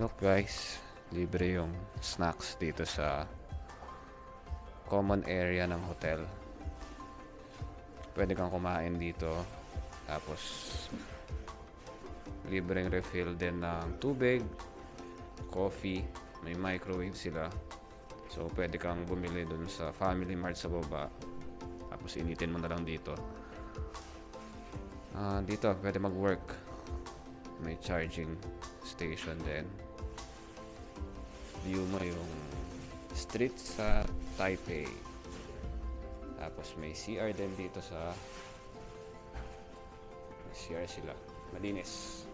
Look guys, libre yung snacks dito sa common area ng hotel. Pwede kang kumain dito. Tapos libreng refill din ng tubig, coffee, may microwave sila. So pwede kang bumili dun sa Family Mart sa baba. Tapos initin mo na lang dito. Dito pwede mag-work. May charging station din. View mo yung street sa Taipei. Tapos may CR din dito sa CR sila. Malinis.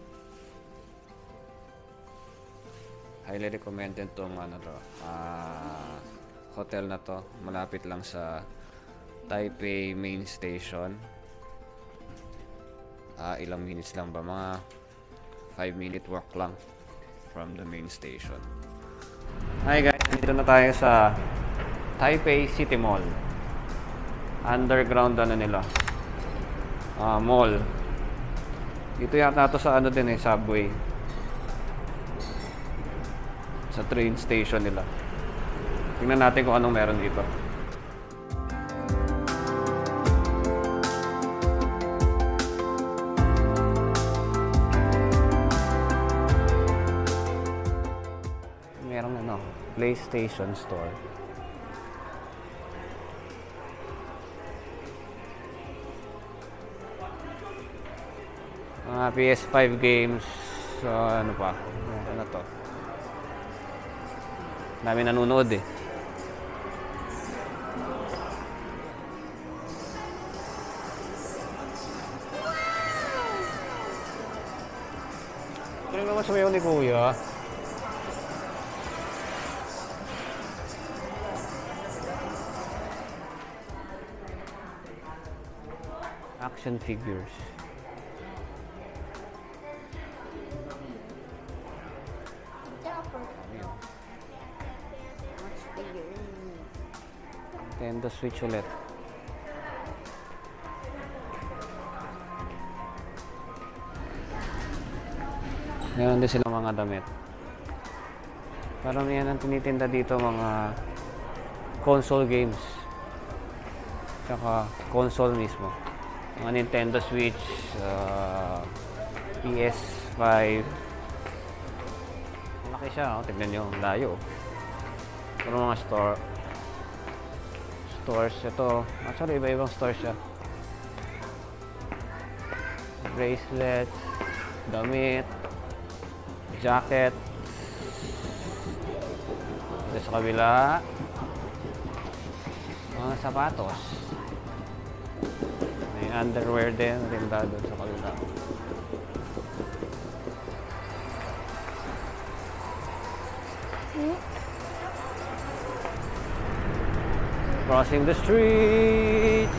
Highly recommended tong hotel na to. Malapit lang sa Taipei main station. Ilang minutes lang ba? Mga 5-minute walk lang from the main station. Hi guys, dito na tayo sa Taipei City Mall. Underground nila. Mall. Dito yata ito sa din subway. Sa train station nila. Tingnan natin kung anong meron dito. Merong PlayStation Store. Mga PS5 games. So, ano pa? Ano to? Dami nanonood eh. Ano naman sumayaw ni Kuya? Action figures. Nintendo Switch ulit. Meron din silang mga damit. Parang yan ang tinitinda dito, mga console games. Tsaka console mismo. Mga Nintendo Switch, PS5. Malaki siya, oh. Tignan nyo, layo. Pero mga stores ito. Actually, iba-ibang stores siya. Bracelets, damit, jacket. Ito sa kabila, mga sapatos. May underwear din, rinda doon sa kabila. Crossing the street.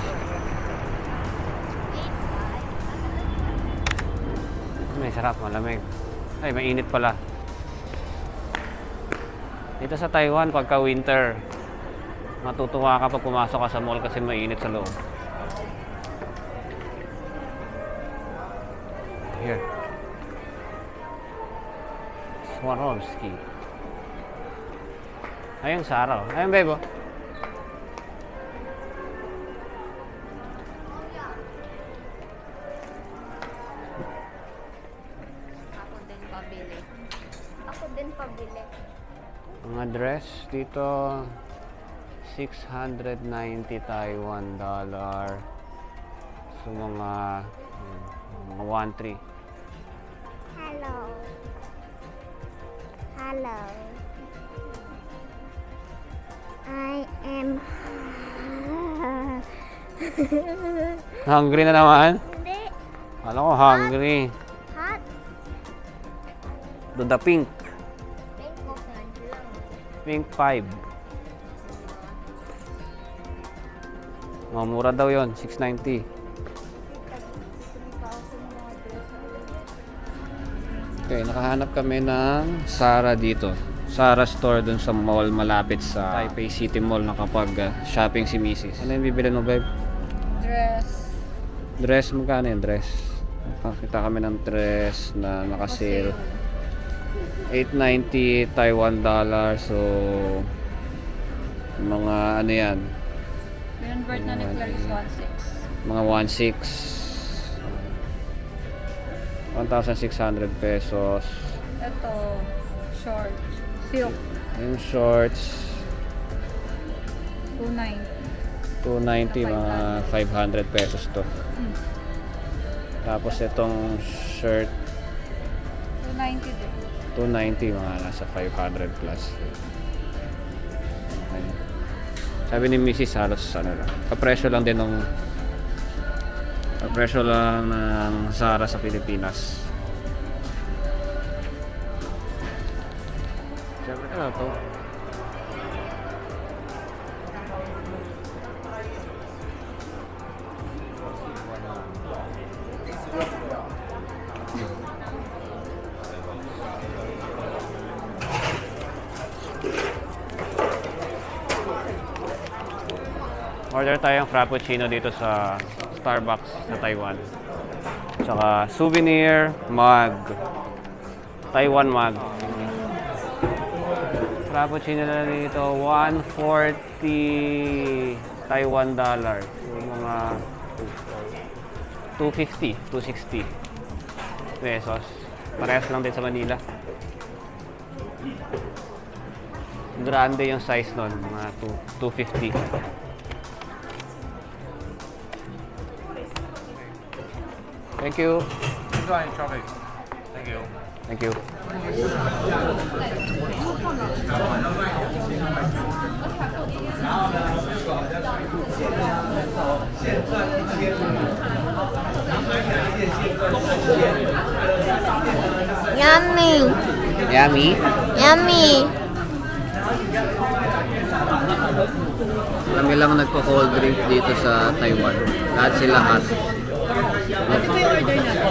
May sarap, malamig. Ay, mainit pala. Dito sa Taiwan, pagka winter, matutuwa ka pag pumasok ka sa mall kasi mainit sa loob. Here. Swarovski. Ayun, Sara. Ayun, bebo. Ako din pabili. Mga dress dito, 690 Taiwan dollar. So mga 1.3. Hello. Hello. I am Hungry na naman? Hindi. Alam ko hungry. Hot. The pink. Pink ko lang. Pink 5. Mura daw yon, 690. Okay, nakahanap kami ng Sara dito. Sara store dun sa mall malapit sa Taipei City Mall na kapag shopping si Mrs. Ano yung bibili mo, babe? Dress. Dress, magkano yung dress? Nakakita kami ng dress na naka-sale. 890 Taiwan dollar. So mga ano yan, Convert na ni Clarice 1.6. mga 1,600 pesos. Ito, short. Silk. Yung shorts 2.9. 290, mga 500 pesos to. Tapos itong shirt 2.90 din. 290, mga nasa 500 plus. Okay. Sabi ni Mrs. halos ano lang, kapresyo lang din ng Zara sa Pilipinas. Siyempre ano to? Order tayong frappuccino dito sa Starbucks sa Taiwan. Tsaka souvenir mug. Taiwan mug. Frappuccino na dito, 140 Taiwan dollar. So, mga 250, 260 pesos. Parehas lang din sa Manila. Grande yung size nun, mga 250. Thank you. Enjoy shopping. Thank you. Thank you. Yummy. Yummy. Yummy. Kami lang nagko-cold drink dito sa Taiwan. Lahat sila hot. Ano ba yung order natin?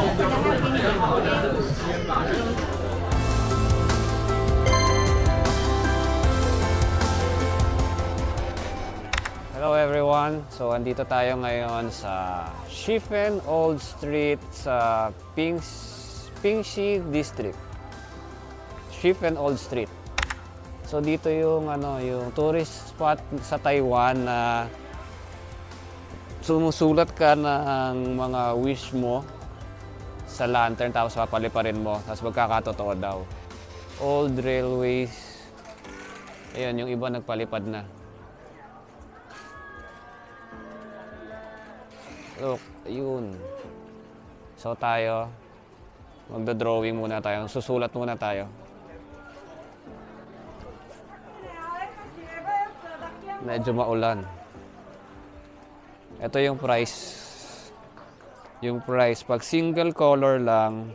Hello everyone. So andito tayo ngayon sa Shifen Old Street sa Pingxi District. Shifen Old Street. So dito yung yung tourist spot sa Taiwan na sumusulat ka ng mga wish mo sa lantern tapos papaliparin mo tapos magkakatotoo daw. Old railways. Ayun, yung iba nagpalipad na. Look, ayun. So tayo, magda-drawing muna tayo. Susulat muna tayo. Medyo maulan. Ito yung price. Yung price, pag single color lang,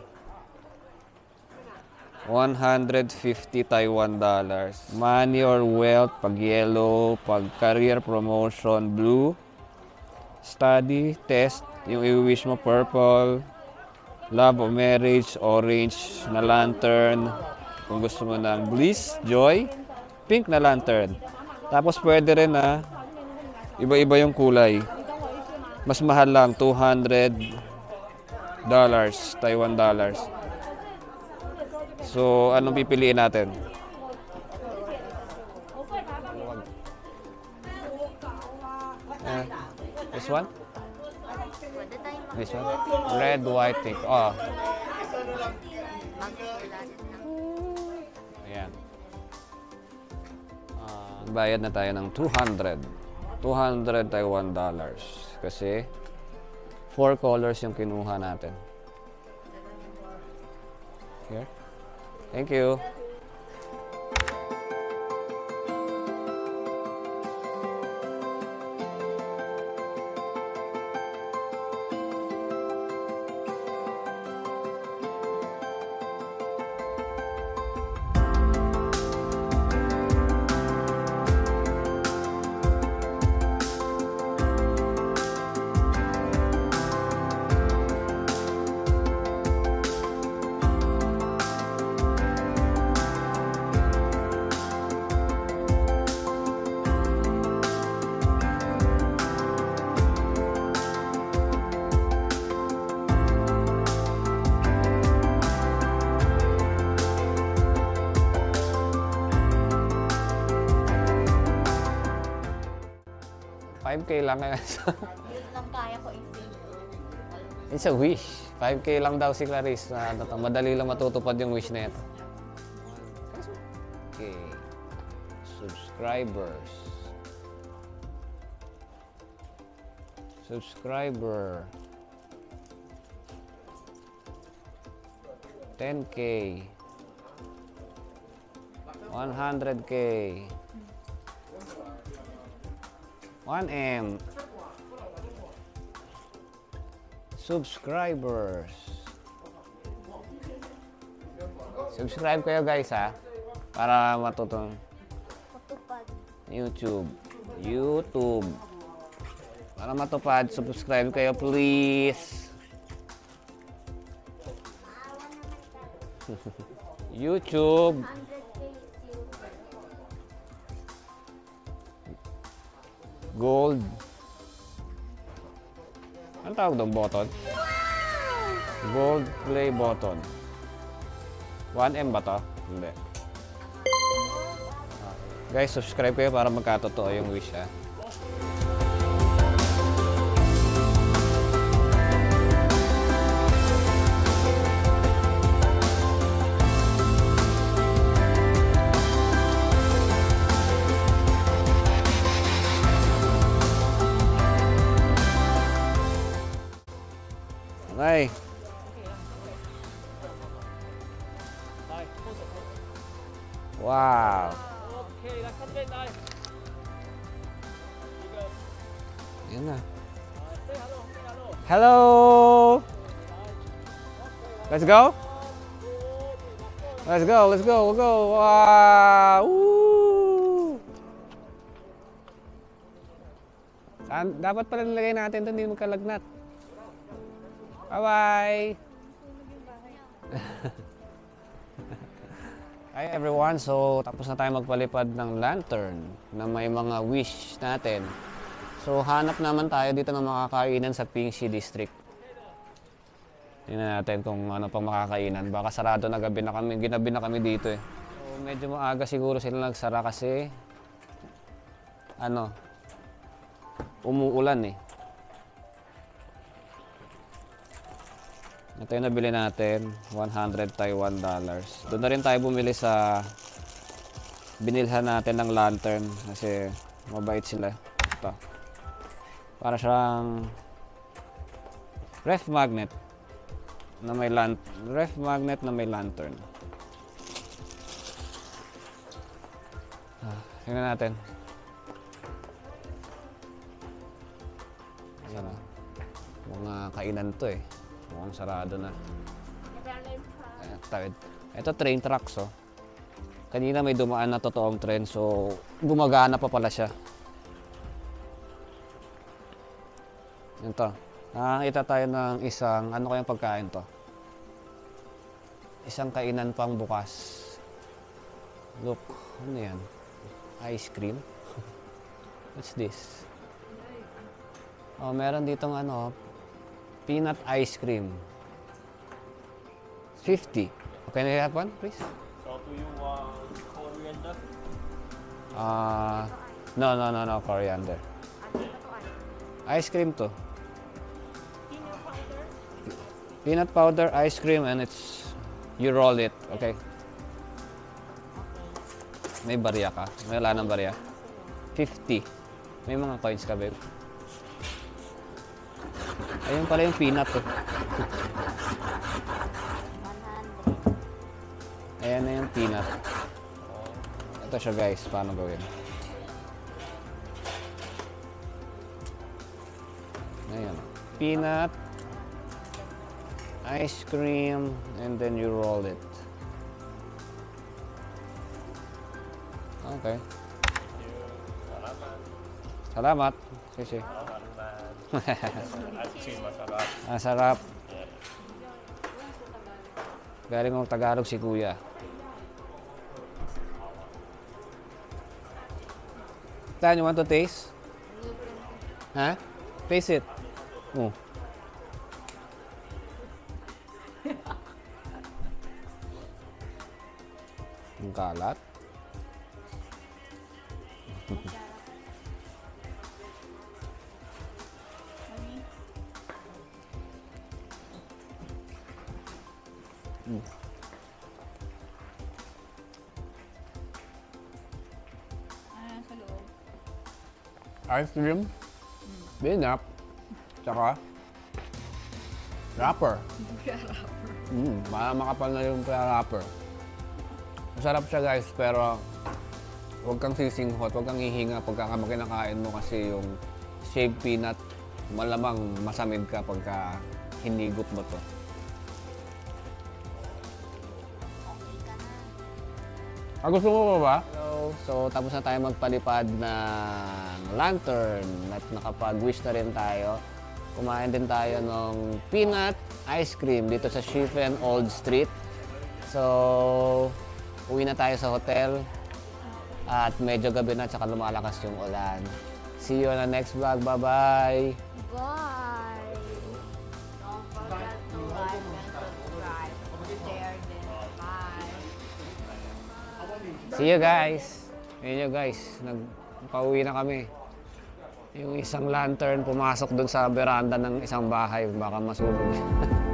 150 Taiwan dollars. Money or wealth, pag yellow, pag career promotion, blue. Study, test, yung i-wish mo purple. Love or marriage, orange na lantern. Kung gusto mo ng bliss, joy, pink na lantern. Tapos pwede rin na iba-iba yung kulay. Mas mahal lang, $200 Taiwan dollars. So, anong pipiliin natin? This one? This one? Red, white, pink. Oh. Ayan. Bayad na tayo ng 200 Taiwan dollars. Kasi 4 colors yung kinuha natin. Here. Thank you. 5K lang kaya. Yun lang kaya ko i-pay. It's a wish. 5K lang daw si Clarice. Madali lang matutupad yung wish na ito. Okay. Subscribers. Subscriber. 10K. 100K. 1M. Subscribers. Subscribe kayo guys ha. Para matutong Matupad. YouTube. YouTube. Para matupad, subscribe kayo please. YouTube. 100K silver. Gold. Ano tawag doon? Button? Gold play button. 1M ba to? Hindi. Guys, subscribe kayo para magkatotoo yung wish ha. Okay. Wow. Yan na. Hello. Let's go. Let's go. Let's go. We'll go. Wow. Woo. Dapat pala nilagay natin ito, hindi magkalagnat. Bye-bye! Hi everyone! So, tapos na tayo magpalipad ng lantern na may mga wish natin. So, hanap naman tayo dito ng makakainan sa Pingxi District. Tingnan natin kung ano pang makakainan. Baka sarado na gabi na kami, ginabi na kami dito eh. So, medyo maaga siguro sila nagsara kasi umuulan eh. Ito yung nabili natin, 100 Taiwan dollars. Doon na rin tayo bumili sa binilhan natin ng lantern kasi mabait sila. Ito. Para siyang ref magnet na may lantern. Tingnan natin. Ayan na. Mga kainan to eh. Mukhang sarado na. Ito train tracks oh. Kanina may dumaan na totoong train so gumagana pa pala siya. Ito. Nakakita tayo ng isang, ano kayang pagkain to? Isang kainan pang bukas. Look, ano yan? Ice cream? What's this? Oh, meron ditong peanut ice cream. 50. Okay, na have one, please? So do you want coriander? No, coriander. Ice cream to. Peanut powder ice cream and you roll it, okay? May barya ka? May wala ng barya? 50. May mga coins ka, babe? Ayun pala yung peanut eh. 100. Ayan na yung peanut. Ito siya guys, paano gawin? Ayan. Peanut, ice cream, and then you roll it. Okay. Salamat. Sisi. Masarap. Galing ng Tagalog si Kuya. Tan, you want to taste? Ha? Taste it. Oh. Ang kalat. Ayan sa loob. Ice cream, binap, tsaka wrapper. Para makapal na yung wrapper. Masarap siya guys, pero huwag kang sisinghot, huwag kang hihinga pagka kinakain mo kasi yung shaved peanut, malamang masamid ka pagka hinigot mo to. Okay ka na. Gusto mo pa ba? So, tapos na tayo magpalipad ng lantern at nakapag-wish na rin tayo. Kumain din tayo ng peanut ice cream dito sa Shifen Old Street. So, uwi na tayo sa hotel at medyo gabi na tsaka lumalakas yung ulan. See you on the next vlog. Bye-bye! Bye! Don't forget to like and subscribe. Share this. Bye! See you guys! Ayun nyo guys, pauwi na kami. Yung isang lantern pumasok dun sa veranda ng isang bahay, baka masunog.